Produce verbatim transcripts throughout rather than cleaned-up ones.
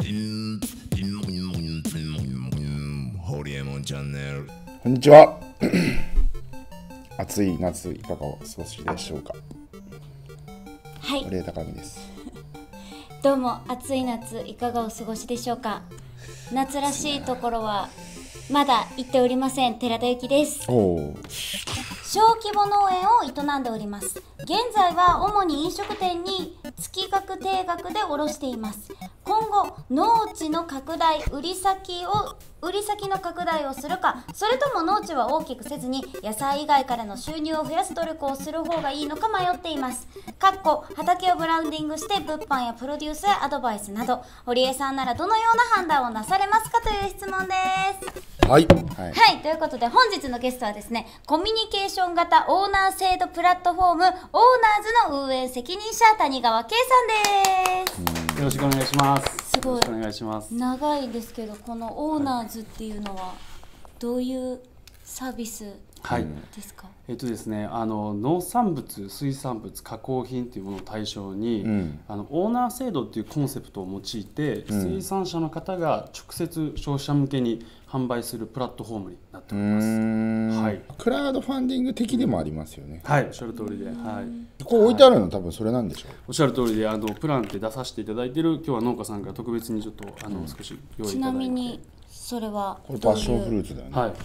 ホリエモンチャンネル。 こんにちは。暑い夏いかがお過ごしでしょうか。 はい、 堀江貴美です。 どうも暑い夏いかがお過ごしでしょうか。夏らしいところはまだ行っておりません。寺田由紀です。 お小規模農園を営んでおります。現在は主に飲食店に月額定額で卸しています。今後農地の拡大、売り先を売り先の拡大をするか、それとも農地は大きくせずに野菜以外からの収入を増やす努力をする方がいいのか迷っています。かっこ畑をブランディングして物販やプロデュースやアドバイスなど、堀江さんならどのような判断をなされますかという質問です。 はい、 はい、はい、ということで本日のゲストはですね、コミュニケーション型オーナー制度プラットフォームオーナーズの運営責任者谷川圭さんです。 よろしくお願いします。 すごいよろしくお願いします。 長いですけど、このオーナーズっていうのはどういうサービスですか？ はい、えっとですね、あの農産物、水産物、加工品というものを対象に、うん、あのオーナー制度というコンセプトを用いて、うん、生産者の方が直接消費者向けに販売するプラットフォームになっております。はい、 クラウドファンディング的でもありますよね。 はい、おっしゃる通りで、はい、 こう置いてあるの、はい、多分それなんでしょう。 おっしゃる通りで、あのプランって出させていただいている、今日は農家さんが特別にちょっとあの、うん、少し用意いただいて。 ちなみにそれはこれパッションフルーツだよね。 はい、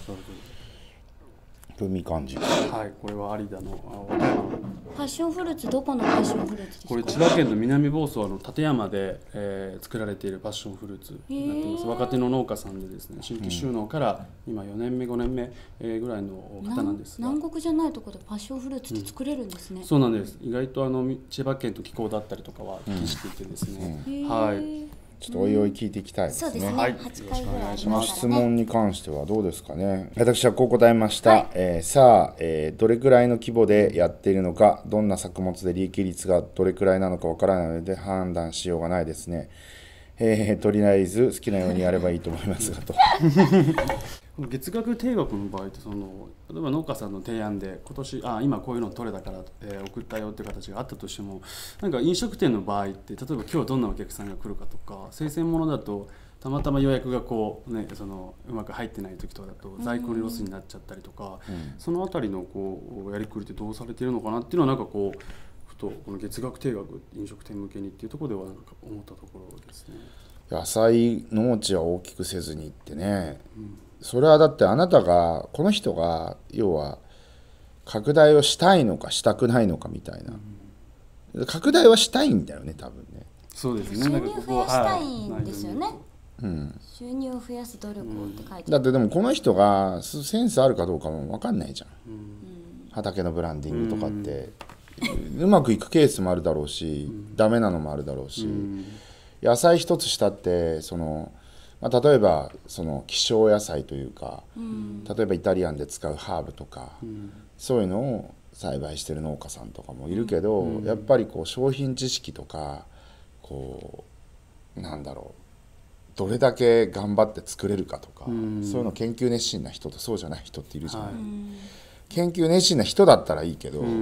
みかん汁。 はい、これは有田のパッションフルーツ、どこのパッションフルーツですか？ これ千葉県の南房総の館山で、えー、作られているパッションフルーツになっています。若手の農家さんでですね、新規就農から今よねんめごねんめ、えー、ぐらいの方なんですが、 南国じゃないところでパッションフルーツって作れるんですね。 うん、そうなんです。意外とあの千葉県と気候だったりとかは適していてですね、うんうん、はい。 ちょっとおいおい聞いていきたいですね。 そうですね。 はい、 はちかいぐらい。 この質問に関してはどうですかね。私はこう答えました。はい、えー、さあ、えー、どれくらいの規模でやっているのか、どんな作物で利益率がどれくらいなのかわからないので判断しようがないですね。えー、とりあえず好きなようにやればいいと思いますがと。 月額定額の場合ってその例えば農家さんの提案で今年あ今こういうの取れたから、えー、送ったよっていう形があったとしても、なんか飲食店の場合って例えば今日どんなお客さんが来るかとか、生鮮物だとたまたま予約がこう、ね、そのうまく入ってない時とかだと在庫にロスになっちゃったりとか、うん、そのあたりのこうやりくりってどうされているのかなっていうのはなんかこうふとこの月額定額飲食店向けにっていうところではなんか思ったところですね。 野菜農地は大きくせずにってね、うん、それはだってあなたがこの人が要は拡大をしたいのかしたくないのかみたいな、うん、拡大はしたいんだよね多分ね。 そうですね。 収入増やしたいんですよね。 はい、うん、 収入を増やす努力をって書いてある、 うん、だってでもこの人がセンスあるかどうかも分かんないじゃん、うん、畑のブランディングとかって、うん、うまくいくケースもあるだろうし、うん、ダメなのもあるだろうし、うん、野菜一つしたってその、まあ、例えばその希少野菜というか、うん、例えばイタリアンで使うハーブとか、うん、そういうのを栽培してる農家さんとかもいるけど、うん、やっぱりこう商品知識とかこうなんだろうどれだけ頑張って作れるかとか、うん、そういうの研究熱心な人とそうじゃない人っているじゃない、はい、研究熱心な人だったらいいけど、うん、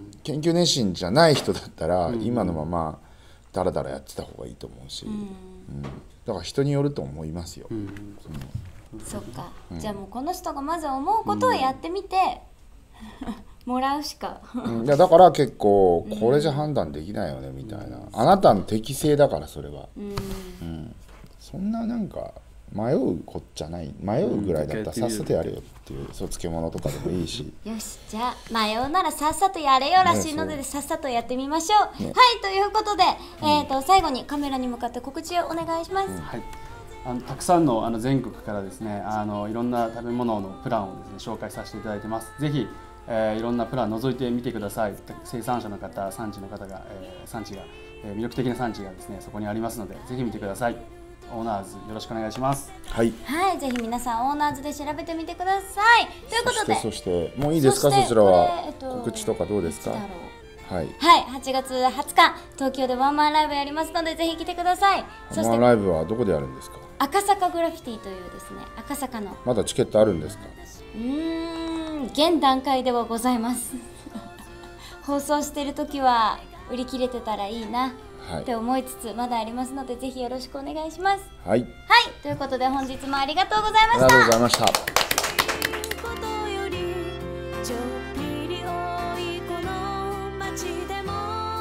研究熱心じゃない人だったら、うん、今のままだらだらやってた方がいいと思うし、うんうん、だから人によると思いますよ、うんうん、そっか、うん、じゃあもうこの人がまず思うことをやってみて、うん、もらうしかいやだから結構これじゃ判断できないよねみたいな、うん、あなたの適性だからそれは、うんうん、そんななんか迷うこっちゃない迷うぐらいだったらさっさとやれよっていう、そう漬物とかでもいいしよしじゃあ迷うならさっさとやれよらしいので、ね、さっさとやってみましょう、ね、はいということで、うん、えー、と最後にカメラに向かって告知をお願いします、うん、 はい、あのたくさんのあの全国からですねあのいろんな食べ物のプランをですね紹介させていただいてます。ぜひ、えー、いろんなプラン覗いてみてください。生産者の方産地の方が、えー、産地が、えー、魅力的な産地がですねそこにありますのでぜひ見てください。オーナーズよろしくお願いします。 はい、 はい、ぜひ皆さんオーナーズで調べてみてください。ということでそしてもういいですか そ, そちらは、えっと、告知とかどうですか。はい、 はい、はちがつはつか東京でワンマンライブやりますのでぜひ来てください。 ワンマンライブはどこでやるんですか。 赤坂グラフィティというですね赤坂のまだチケットあるんですか。 うーん現段階ではございます放送している時は売り切れてたらいいな。 はいって思いつつまだありますので、ぜひよろしくお願いします。 はい、 はい、ということで本日もありがとうございまありがとうした。 ございました。 ことよりちょっぴり多いこの街でも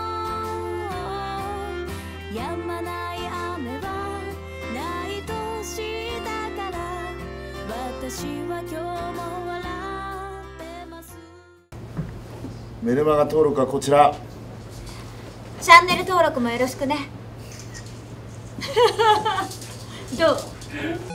止まない雨はないとしたから私は今日も笑ってます。 メルマガ登録はこちら。 チャンネル登録もよろしくね。どう？